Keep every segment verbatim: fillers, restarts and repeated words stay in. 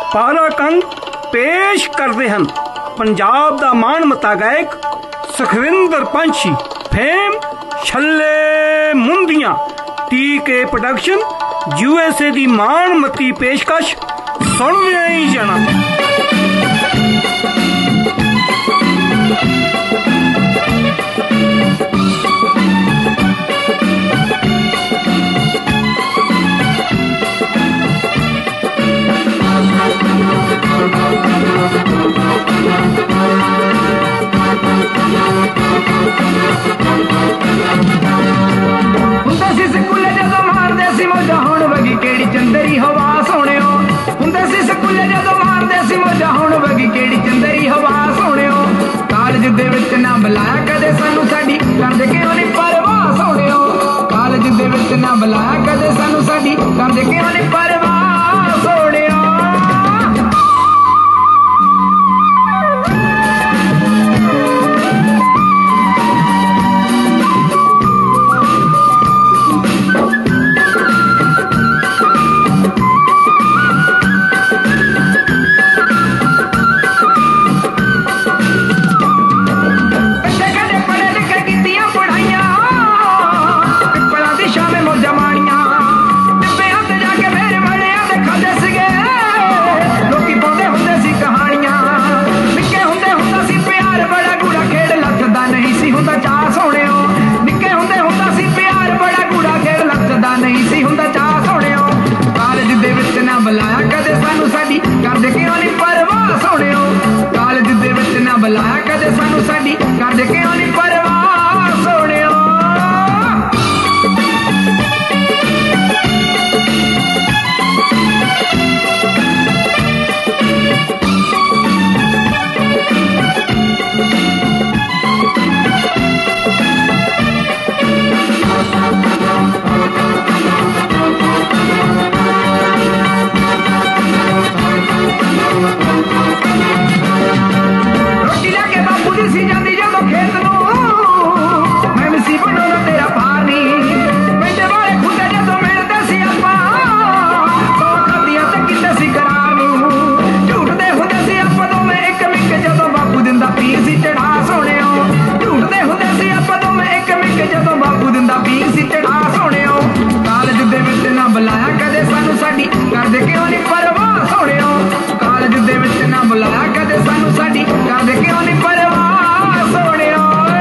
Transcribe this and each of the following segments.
ਪਾਰਾ ਕੰਗ ਪੇਸ਼ ਕਰਦੇ ਹਨ ਪੰਜਾਬ ਦਾ ਮਾਣਮੱਤਾ ਗਾਇਕ Sukhwinder Panchhi. Fame Challe Mundiyan T K production U S A ਦੀ ਮਾਣਮੱਤੀ ਪੇਸ਼ਕਸ਼ ਸੁਣਦਿਆਂ ਹੀ ਜਾਣਾ। ਹੁੰਦਾ ਸੀ ਸਕੂਲੇ ਜਦੋਂ ਮਾਰਦੇ ਸੀ ਮੋਢਾ ਹੁਣ ਵਗੀ ਕਿਹੜੀ ਚੰਦਰੀ ਹਵਾ ਸੋਹਣਿਓ। ਹੁੰਦਾ ਸੀ ਸਕੂਲੇ ਜਦੋਂ ਮਾਰਦੇ ਸੀ ਮੋਢਾ ਹੁਣ ਵਗੀ ਕਿਹੜੀ ਚੰਦਰੀ ਹਵਾ ਸੋਹਣਿਓ। ਕਾਲਜ ਦੇ ਵਿੱਚ ਨਾ ਬੁਲਾਇਆ ਕਦੇ ਸਾਨੂੰ ਸਾਡੀ ਕਰਦੇ ਕਿਉਂ ਨਹੀਂ ਪਰਵਾਹ ਸੋਹਣਿਓ। ਕਾਲਜ ਦੇ ਵਿੱਚ ਨਾ ਬੁਲਾਇਆ ਕਦੇ ਸਾਨੂੰ ਸਾਡੀ ਕਰਦੇ ਕਿਉਂ ਨਹੀਂ ਪਰਵਾਹ ਸੋਹਣਿਓ। ਬੁਲਾਇਆ ਕਦੇ ਸਾਨੂੰ ਸਾਡੀ ਕਰਦੇ ਕਿਉਂ ਨਹੀਂ ਪਰਵਾਹ ਸੋਹਣਿਓ। ਕਾਲਜ ਦੇ ਵਿੱਚ ਨਾ ਬੁਲਾਇਆ ਕਦੇ ਸਾਨੂੰ ਸਾਡੀ ਕਰਦੇ ਕਿਉਂ ਨਹੀਂ ਪਰਵਾਹ ਸੋਹਣਿਓ। ਰੋਟੀ ਲੈ ਕੇ ਬਾਪੂ ਦੀ ਸੀ ਜਾਂਦੀ ਜਦੋਂ ਖੇਤ ਨੂੰ ਮੈਂ ਵੀ ਸੀ ਬਣਾਉਣਾ ਤੇਰਾ ਪਾਣੀ। ਪਿੰਡ ਵਾਲੇ ਖੁੱਡੇ ਜਦੋਂ ਮਿਲਦੇ ਸੀ ਆਪਾਂ ਸੌ ਖਾਦੀਆਂ ਤੇ ਕਿਤੇ ਸੀ ਕਰਾਂ ਨੂੰ। ਝੂਠਦੇ ਹੁੰਦੇ ਸੀ ਆਪਾਂ ਦੋਵੇਂ ਇੱਕ ਮਿੰਕ ਜਦੋਂ ਬਾਪੂ ਦਿੰਦਾ ਪੀਰ ਸੀ ਚੜਾ ਸੋਹਣਿਓ। ਝੂਠਦੇ ਹੁੰਦੇ ਸੀ ਆਪਾਂ ਦੋਵੇਂ ਇੱਕ ਮਿੰਕ ਜਦੋਂ ਬਾਪੂ ਦਿੰਦਾ ਪੀਰ ਸੀ ਚੜਾ ਸੋਹਣਿਓ। ਕਾਲਜ ਦੇ ਵਿੱਚ ਨਾ ਬੁਲਾਇਆ ਕਦੇ ਸਾਨੂੰ ਸਾਡੀ ਕਰਦੇ ਕਿਉਂ ਨਹੀਂ ਪਰਵਾਹ ਸੋਹਣਿਓ। ਕਾਲਜ ਦੇ ਵਿੱਚ ਨਾ ਬੁਲਾਇਆ ਕਦੇ ਸਾਨੂੰ ਸਾਡੀ ਕਰਦੇ ਕਿਉਂ ਨਹੀਂ ਪਰਵਾਹ ਸੋਹਣਿਓ।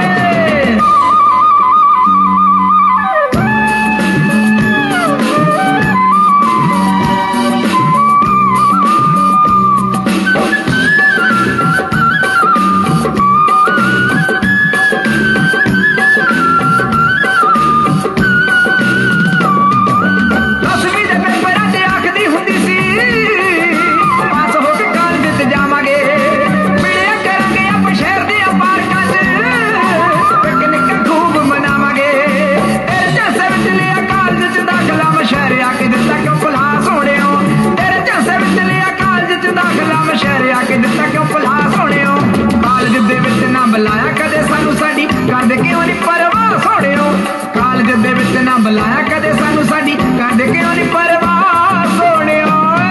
ਦਸਵੀਂ ਦੇ ਪੇਪਰਾਂ 'ਚ ਆਖਦੀ ਹੁੰਦੀ ਸੀ ਪਾਸ ਹੋ ਕੇ ਕਾਲਜ 'ਚ ਜਾਵਾਂਗੇ। ਮਿਲਿਆ ਕਰਾਂਗੇ ਆਪਾਂ ਸ਼ਹਿਰ ਦੇ ਪਾਰਕਾਂ 'ਚ ਪਿਕਨਿਕ ਖੂਬ ਮਨਾਵਾਂਗੇ। ਤੇਰੇ ਝਾਂਸੇ ਵਿੱਚ ਲਿਆ ਕਾਲਜ 'ਚ ਦਾਖਲਾ ਮੈਂ ਸ਼ਹਿਰ ਆ ਕੇ ਦਿੱਤਾ ਕਿਉਂ ਭੁਲਾ ਸੋਹਣਿਓ। ਤੇਰੇ ਝਾਂਸੇ ਵਿੱਚ ਲਿਆ ਕਾਲਜ 'ਚ ਦਾਖਲਾ ਮੈਂ ਸ਼ਹਿਰ ਆ ਕੇ ਦਿੱਤਾ ਕਿਉਂ ਭੁਲਾ ਸੋਹਣਿਓ। ਕਾਲਜ ਦੇ ਵਿੱਚ ਨਾ ਬੁਲਾਇਆ ਕਦੇ ਸਾਨੂੰ ਸਾਡੀ ਕਰਦੇ ਕਿਉਂ ਨਹੀਂ ਪਰਵਾਹ ਸੋਹਣਿਓ। ਕਾਲਜ ਦੇ ਵਿੱਚ ਨਾ ਬੁਲਾਇਆ ਕਦੇ ਸਾਨੂੰ ਸਾਡੀ ਕਰਦੇ ਕਿਉਂ ਨਹੀਂ ਪਰਵਾਹ ਸੋਹਣਿਓ।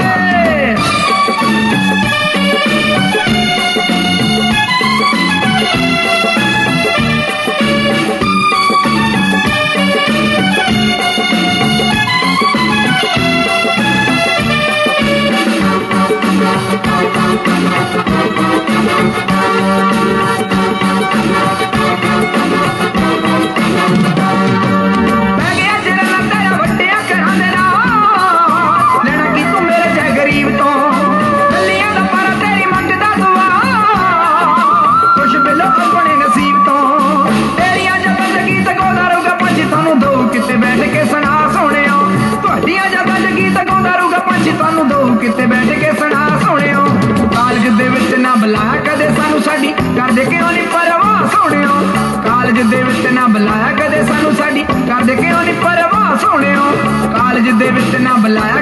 ਮੈਂ ਗਿਆ ਜਿਹੜਾ ਨਾ ਤੇਰਾ ਵੱਡਿਆ ਘਰਾਂ ਦੇ ਨਾਲ ਲੈਣਾ ਕੀ ਤੂੰ ਮੇਰੇ ਜੈ ਗਰੀਬ ਤੋਂ। ਲੱਲੀਆਂ ਦਾ ਪਰ ਤੇਰੀ ਮੰਗਦਾ ਦੁਆ ਕੁਛ ਬਿਲੋ ਆਪਣੇ ਨਸੀਬ ਤੋਂ। ਤੇਰੀਆਂ ਜਦੋਂ ਜਗੀਤ ਗਾਉਂਦਾ ਰਹੂਗਾ ਪੰਛੀ ਤੁਹਾਨੂੰ ਦੋ ਕਿਤੇ ਬੈਠ ਕੇ ਸੁਣਾ ਸੋਹਣਿਓ। ਤੁਹਾਡੀਆਂ ਜਦੋਂ ਜਗੀਤ ਗਾਉਂਦਾ ਰਹੂਗਾ ਪੰਛੀ ਤੁਹਾਨੂੰ ਦੋ ਕਿਤੇ ਬੈਠ ਕੇ ਸੁਣਾ ਸੋਹਣਿਓ। ਕਾਲਜ ਦੇ ਵਿੱਚ ਨਾ ਬੁਲਾਇਆ ਕਦੇ ਸਾਨੂੰ ਸਾਡੀ ਕਰਦੇ ਕਿਉਂ ਨਹੀਂ ਪਰਵਾਹ ਸੋਹਣਿਓ। ਕਾਲਜ ਦੇ ਵਿੱਚ ਨਾ ਬੁਲਾਇਆ ਕਦੇ ਸਾਨੂੰ ਸਾਡੀ ਕਰਦੇ ਕਿਉਂ ਨਹੀਂ ਪਰਵਾਹ ਸੋਹਣਿਓ। ਕਾਲਜ ਦੇ ਵਿੱਚ ਨਾ ਬੁਲਾਇਆ